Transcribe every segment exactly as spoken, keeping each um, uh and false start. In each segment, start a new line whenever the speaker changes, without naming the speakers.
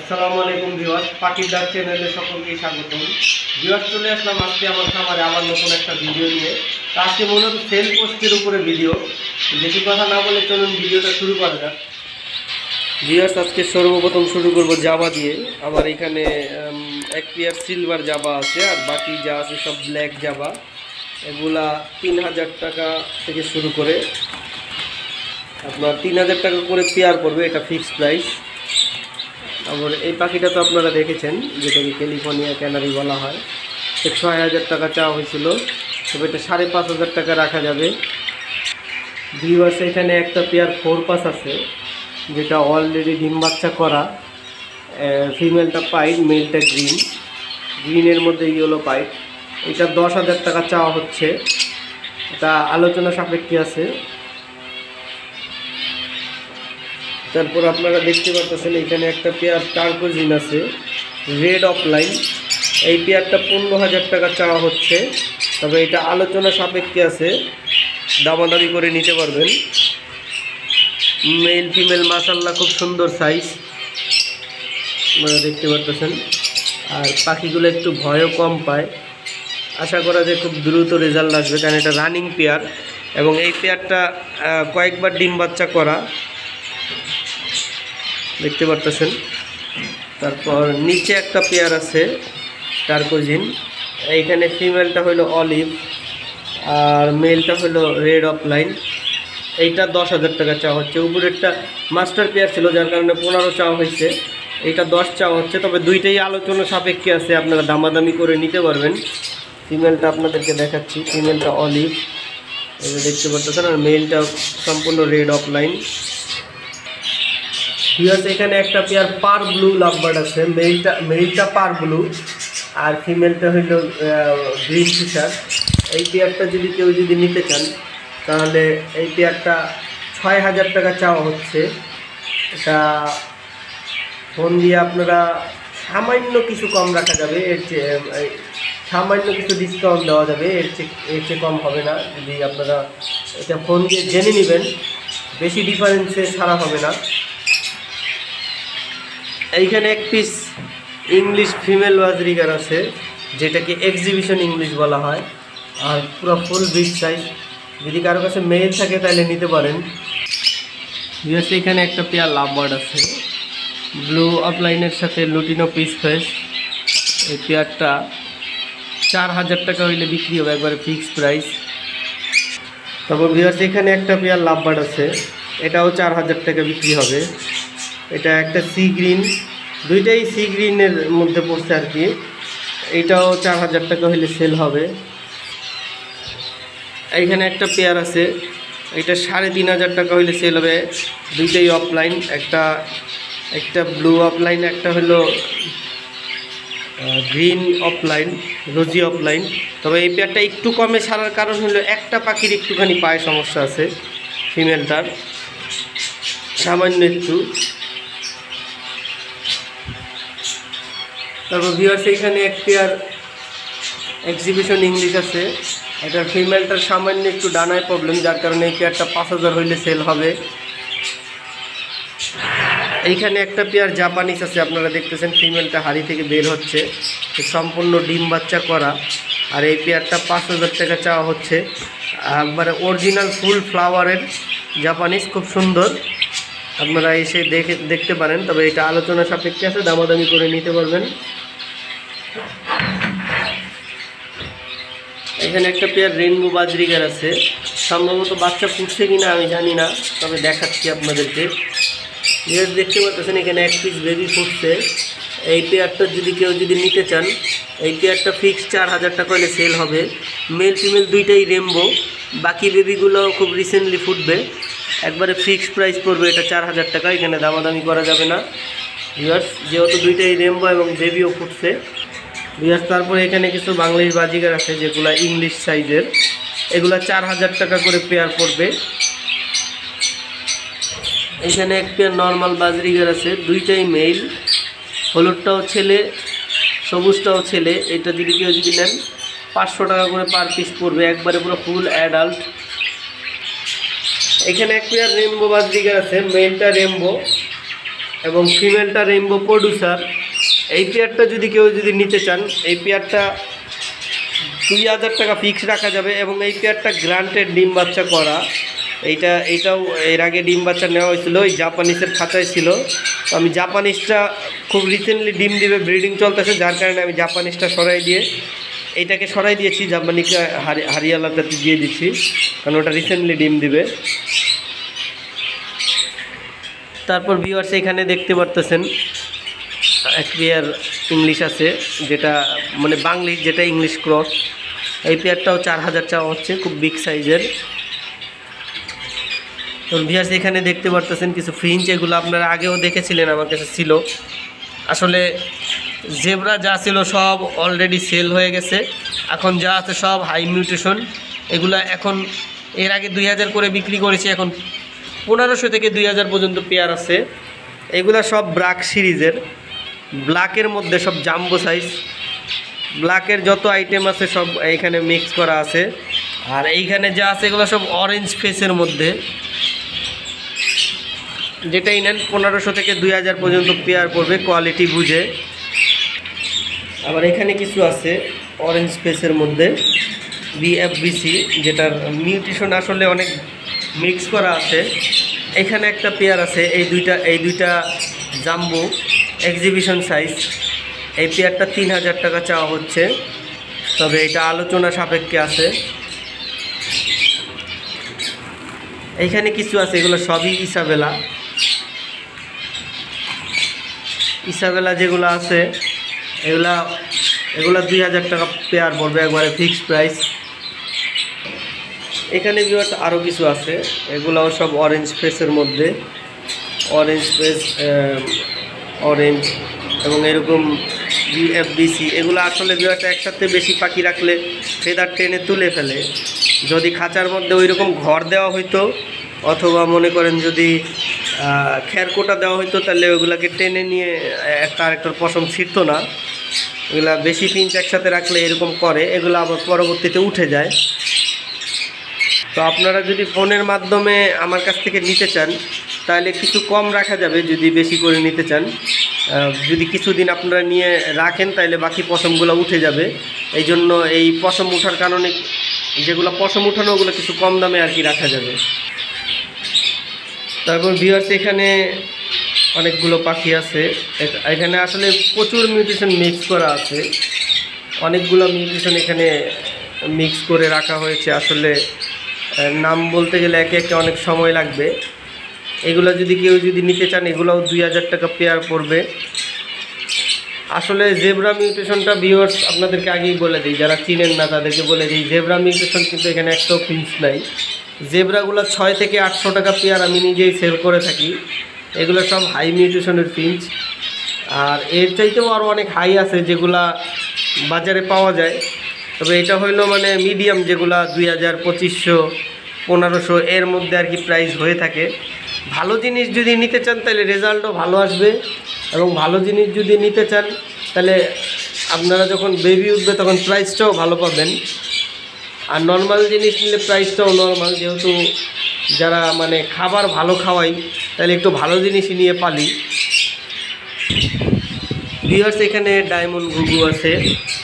আসসালামু আলাইকুম ভিউয়ার্স, পাখির ডাক চ্যানেলে সকলকে স্বাগতম। ভিউয়ার্স, চলে আসলাম আজকে আমার খামারে আবার নতুন একটা ভিডিও নিয়ে। তো আজকে মূলত সেল পোস্টের উপরে ভিডিও। বেশি কথা না বলে চলুন ভিডিওটা শুরু করা যাক। ভিউয়ার্স, আজকে সর্বপ্রথম শুরু করব জাবা দিয়ে। আমার এখানে এক পেয়ার সিলভার জাবা আছে, আর বাকি যা আছে সব ব্ল্যাক জাবা। এগুলা তিন হাজার টাকা থেকে শুরু করে আপনার তিন হাজার টাকা করে পেয়ার পড়বে, এটা ফিক্সড প্রাইস। আবার এই পাখিটা তো আপনারা দেখেছেন, যেটাকে ক্যালিফোর্নিয়া ক্যানারি বলা হয়। তো ছয় হাজার টাকা চাওয়া হয়েছিল, তবে এটা সাড়ে পাঁচ হাজার টাকা রাখা যাবে। ভিউয়ার্স, এখানে একটা পেয়ার ফোর পাস আছে, যেটা অলরেডি ডিম বাচ্চা করা। ফিমেলটা পাইট, মেলটা গ্রিন, গ্রিনের মধ্যে ইয়েলো পাইট। এটা দশ হাজার টাকা চাওয়া হচ্ছে, এটা আলোচনা সাপেক্ষে আছে। তারপর আপনারা দেখতে পাচ্ছেন এখানে একটা পেয়ার টার্কোজিন আছে, রেড অফলাইন। এই পেয়ারটা পনেরো হাজার টাকা চাওয়া হচ্ছে, তবে এটা আলোচনা সাপেক্ষে আছে, দামাদামি করে নিতে পারবেন। মেল ফিমেল মাশাআল্লাহ খুব সুন্দর সাইজ আপনারা দেখতে পাচ্ছেন। আর পাখিগুলো একটু ভয়ও কম পায়। আশা করা যায় খুব দ্রুত রেজাল্ট আসবে, কারণ এটা রানিং পেয়ার এবং এই পেয়ারটা কয়েকবার ডিম বাচ্চা করা দেখতে পারতেছেন। তারপর নিচে একটা পেয়ার আছে টার্কোজিন। এইখানে ফিমেলটা হলো অলিভ আর মেলটা হলো রেড অফলাইন। এইটা দশ হাজার টাকা চাওয়া হচ্ছে। উপরেরটা মাস্টার পেয়ার ছিল, যার কারণে পনেরো চাওয়া হয়েছে, এইটা দশ চাওয়া হচ্ছে। তবে দুইটাই আলোচনা সাপেক্ষে আছে, আপনারা দামাদামি করে নিতে পারবেন। ফিমেলটা আপনাদেরকে দেখাচ্ছি, ফিমেলটা অলিভ এই দেখতে পাচ্ছেন, আর মেলটা সম্পূর্ণ রেড অফলাইন। ভিউয়ার্স, এখানে একটা পেয়ার পার ব্লু লাভবার্ড আছে। মেলটা মেলটা পার ব্লু আর ফিমেলটা হইল গ্রিন ফিশার। এই পেয়ারটা যদি কেউ যদি নিতে চান, তাহলে এই পেয়ারটা ছয় হাজার টাকা চাওয়া হচ্ছে। এটা ফোন দিয়ে আপনারা সামান্য কিছু কম রাখা যাবে, এর চেয়ে সামান্য কিছু ডিসকাউন্ট দেওয়া যাবে, এর চেয়ে এর চেয়ে কম হবে না। যদি আপনারা এটা ফোন দিয়ে জেনে নেবেন, বেশি ডিফারেন্সে ছাড়া হবে না। এইখানে এক পিস ইংলিশ ফিমেল বাজরিগার আছে, যেটাকে এক্সিবিশন ইংলিশ বলা হয়, আর পুরো ফুল বিগ সাইজ। যদি কারো কাছে মেল থাকে তাহলে নিতে পারেন। ভিউয়ার্স, এখানে একটা পেয়ার লাভবার্ড আছে, ব্লু অফলাইনের সাথে লুটিনো পিস ফেস। এই পেয়ারটা চার হাজার টাকা হইলে বিক্রি হবে, একবারে ফিক্সড প্রাইস। তারপর ভিউয়ার্স, এখানে একটা পেয়ার লাভবার্ড আছে, এটাও চার হাজার টাকা বিক্রি হবে। এটা একটা সি গ্রিন, দুইটাই সি গ্রিনের মধ্যে পড়ছে আর কি। এইটাও চার হাজার টাকা হলে সেল হবে। এইখানে একটা পেয়ার আছে, এটা সাড়ে তিন হাজার টাকা হলে সেল হবে। দুইটাই অফলাইন, একটা একটা ব্লু অফলাইন, একটা হলো গ্রিন অফলাইন, রোজি অফলাইন। তবে এই পেয়ারটা একটু কমে ছাড়ার কারণ হলো একটা পাখির একটুখানি পায়ে সমস্যা আছে, ফিমেলটার সামান্য একটু। তারপর ভিউয়ার্স, এখানে এক পেয়ার এক্সিবিশন ইংলিশ আছে। এটার ফিমেলটার সামান্য একটু ডানায় প্রবলেম, যার কারণে এই পেয়ারটা পাঁচ হাজার হইলে সেল হবে। এইখানে একটা পেয়ার জাপানিজ আছে, আপনারা দেখতেছেন ফিমেলটা হাড়ি থেকে বের হচ্ছে, সম্পূর্ণ ডিম বাচ্চা করা। আর এই পেয়ারটা পাঁচ হাজার টাকা চাওয়া হচ্ছে। একবারে অরিজিনাল ফুল ফ্লাওয়ারের জাপানিজ, খুব সুন্দর, আপনারা এসে দেখে দেখতে পারেন। তবে এটা আলোচনা সাপেক্ষে আছে, দামাদামি করে নিতে পারবেন। এখানে একটা পেয়ার রেনবো বাজরিগার আছে, সম্ভবত বাচ্চা ফুটছে কিনা আমি জানি না, তবে দেখাচ্ছি আপনাদেরকে। দেখতে পাচ্ছেন এখানে এক পিস বেবি ফুটছে। এই পেয়ারটা যদি কেউ যদি নিতে চান, এই পেয়ারটা ফিক্সড চার হাজার টাকা হলে সেল হবে। মেল ফিমেল দুইটাই রেনবো, বাকি বেবিগুলো খুব রিসেন্টলি ফুটবে। একবারে ফিক্সড প্রাইস পড়বে এটা চার হাজার টাকা, এখানে দামাদামি করা যাবে না। ভিউয়ার্স, যেহেতু দুইটাই রেনবো এবং বেবিও ফুটছে। ভিউয়ার্স, তারপরে এখানে কিছু বাংলাদেশ বাজিগার আছে, যেগুলো ইংলিশ সাইজের, এগুলা চার হাজার টাকা করে পেয়ার পড়বে। এখানে এক পেয়ার নর্মাল বাজরিগার আছে, দুইটাই মেল, হলুদটাও ছেলে সবুজটাও ছেলে। এটা যদি কেউ যদি নেন, পাঁচশো টাকা করে পার পিস পড়বে, একবারে পুরো ফুল অ্যাডাল্ট। এখানে এক পেয়ার রেনবো বাজরিগার আছে, মেলটা রেনবো, এবং ফিমেলটা রেইনবো প্রডিউসার। এই পেয়ারটা যদি কেউ যদি নিতে চান, এই পেয়ারটা দুই হাজার টাকা ফিক্স রাখা যাবে এবং এই পেয়ারটা গ্রান্টেড ডিম বাচ্চা করা। এইটা এইটাও এর আগে ডিম বাচ্চা নেওয়া হয়েছিল, ওই জাপানিসের খাঁচায় ছিল। তো আমি জাপানিসটা খুব রিসেন্টলি ডিম দিবে, ব্রিডিং চলতেছে, যার কারণে আমি জাপানিসটা সরাই দিয়ে এইটাকে সরাই দিয়েছি, জাপানিকে হারি হারিয়ালাটাতে দিয়ে দিচ্ছি, কারণ ওটা রিসেন্টলি ডিম দিবে। তারপর ভিউয়ার্স এখানে দেখতে পারতেছেন এক পেয়ার ইংলিশ আছে, যেটা মানে বাংলিশ, যেটা ইংলিশ ক্রস। এই পেয়ারটাও চার হাজার চাওয়া হচ্ছে, খুব বিগ সাইজের। তো ভিউয়ার্স এখানে দেখতে পারতেছেন কিছু ফ্রিঞ্চ, এগুলো আপনারা আগেও দেখেছিলেন, আমার কাছে ছিল। আসলে জেব্রা যা ছিল সব অলরেডি সেল হয়ে গেছে, এখন যা আছে সব হাই মিউটেশন। এগুলা এখন এর আগে দুই হাজার করে বিক্রি করেছি, এখন পনেরোশো থেকে দুই হাজার পর্যন্ত পেয়ার আছে। এগুলা সব ব্ল্যাক সিরিজের, ব্ল্যাকের মধ্যে সব জাম্বো সাইজ। ব্ল্যাকের যত আইটেম আছে সব এইখানে মিক্স করা আছে। আর এইখানে যা আছে এগুলো সব অরেঞ্জ ফেসের মধ্যে, যেটাই নেন পনেরোশো থেকে দুই হাজার পর্যন্ত পেয়ার পড়বে কোয়ালিটি বুঝে। আবার এখানে কিছু আছে অরেঞ্জ ফেসের মধ্যে বিএফবিসি, যেটার মিউটেশন আসলে অনেক মিক্স করা আছে। এখানে একটা পেয়ার আছে, এই দুইটা এই দুইটা জাম্বো এক্সিবিশন সাইজ। এই পেয়ারটা তিন হাজার টাকা চাওয়া হচ্ছে, তবে এটা আলোচনা সাপেক্ষে আছে। এইখানে কিছু আছে, এগুলো সবই ইসাবেলা। ইসাবেলা যেগুলো আছে এগুলা এগুলা দুই হাজার টাকা পেয়ার পড়বে, একবারে ফিক্সড প্রাইস। এখানে আরও কিছু আছে, এগুলাও সব অরেঞ্জ ফেসের মধ্যে, অরেঞ্জ ফেস, অরেঞ্জ এবং এরকম বিএফবিসি। এগুলো আসলে বিওয়াটা একসাথে বেশি পাখি রাখলে ফেদার টেনে তুলে ফেলে। যদি খাঁচার মধ্যে ওই রকম ঘর দেওয়া হইতো, অথবা মনে করেন যদি খেরকোটা দেওয়া হইতো, তাহলে ওগুলাকে টেনে নিয়ে একটা আরেকটার পশম ছিঁড়তো না। এগুলা বেশি পিঞ্চ একসাথে রাখলে এরকম করে, এগুলো আবার পরবর্তীতে উঠে যায়। তো আপনারা যদি ফোনের মাধ্যমে আমার কাছ থেকে নিতে চান, তাহলে কিছু কম রাখা যাবে যদি বেশি করে নিতে চান। যদি কিছুদিন আপনারা নিয়ে রাখেন, তাহলে বাকি পশমগুলো উঠে যাবে। এই জন্য এই পশম উঠার কারণে, যেগুলো পশম উঠানো ওগুলো কিছু কম দামে আর কি রাখা যাবে। তারপর ভিউয়ার্স এখানে অনেকগুলো পাখি আছে, এখানে আসলে প্রচুর মিউটেশন মিক্স করা আছে, অনেকগুলো মিউটেশন এখানে মিক্স করে রাখা হয়েছে। আসলে নাম বলতে গেলে একে একে অনেক সময় লাগবে। এগুলো যদি কেউ যদি নিতে চান, এগুলোও দুই হাজার টাকা পেয়ার পড়বে। আসলে জেব্রা মিউটেশনটা ভিউয়ার্স আপনাদেরকে আগেই বলে দিই, যারা চিনেন না তাদেরকে বলে দিই, জেব্রা মিউটেশন কিন্তু এখানে একটাও ফিন্স নাই। জেব্রাগুলো ছয় থেকে আটশো টাকা পেয়ার আমি নিজেই সেল করে থাকি। এগুলো সব হাই মিউটেশনের ফিন্স, আর এর চাইতেও আরও অনেক হাই আছে যেগুলা বাজারে পাওয়া যায়। তবে এটা হইলো মানে মিডিয়াম, যেগুলা দুই হাজার পঁচিশশো পনেরোশো এর মধ্যে আর কি প্রাইস হয়ে থাকে। ভালো জিনিস যদি নিতে চান তাহলে রেজাল্টও ভালো আসবে, এবং ভালো জিনিস যদি নিতে চান তাহলে আপনারা যখন বেবি উঠবে তখন প্রাইসটাও ভালো পাবেন। আর নর্মাল জিনিস নিলে প্রাইসটাও নর্মাল, যেহেতু যারা মানে খাবার ভালো খাওয়াই, তাহলে একটু ভালো জিনিসই নিয়ে পালি। ভিউয়ার্স এখানে ডায়মন্ড ঘুঘু আছে,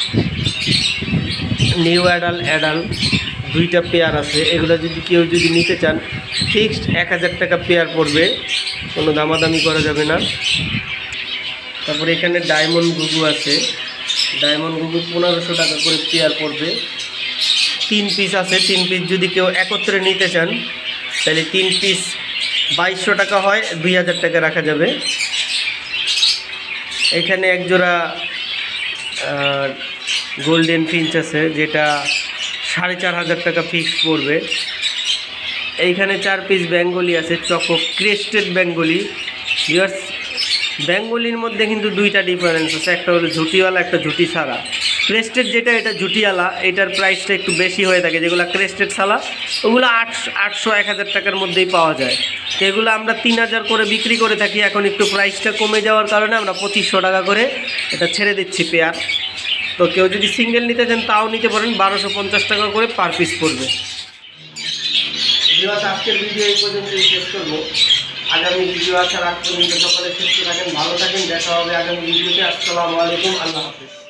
নিউ অ্যাডাল অ্যাডাল দুইটা পেয়ার আছে। এগুলো যদি কেউ যদি নিতে চান, ফিক্সড এক হাজার টাকা পেয়ার পড়বে, কোনো দামাদামি করা যাবে না। তারপরে এখানে ডায়মন্ড ঘুঘু আছে, ডায়মন্ড ঘুঘু পনেরোশো টাকা করে পেয়ার পড়বে। তিন পিস আছে, তিন পিস যদি কেউ একত্রে নিতে চান তাহলে তিন পিস বাইশশো টাকা হয়, দুই হাজার টাকা রাখা যাবে। এখানে একজোড়া গোল্ডেন ফিঞ্চ আছে, যেটা সাড়ে চার হাজার টাকা ফিক্স পড়বে। এইখানে চার পিস বেঙ্গলি আছে, চকো ক্রেস্টেড বেঙ্গলি। ভিউয়ার্স বেঙ্গলির মধ্যে কিন্তু দুইটা ডিফারেন্স আছে, একটা হলো ঝুটিওয়ালা, একটা ঝুটি ছাড়া। ক্রেস্টেড যেটা, এটা ঝুটিওয়ালা, এটার প্রাইসটা একটু বেশি হয়ে থাকে। যেগুলো ক্রেস্টেড ছাড়া ওগুলো আটশো আটশো এক হাজার টাকার মধ্যেই পাওয়া যায়। তো এগুলো আমরা তিন হাজার করে বিক্রি করে থাকি, এখন একটু প্রাইসটা কমে যাওয়ার কারণে আমরা পঁচিশশো টাকা করে এটা ছেড়ে দিচ্ছি পেয়ার। তো কেউ যদি সিঙ্গেল নিতে চান তাও নিতে পারেন, বারোশো পঞ্চাশ টাকা করে পার পিস পড়বে। আজকের ভিডিও এই পর্যন্ত শেষ করবো। আগামী ভিডিও আসার আগ পর্যন্ত সকলে সুস্থ থাকেন, ভালো থাকেন। দেখা হবে আগামী ভিডিওতে। আসসালামু আলাইকুম, আল্লাহ হাফেজ।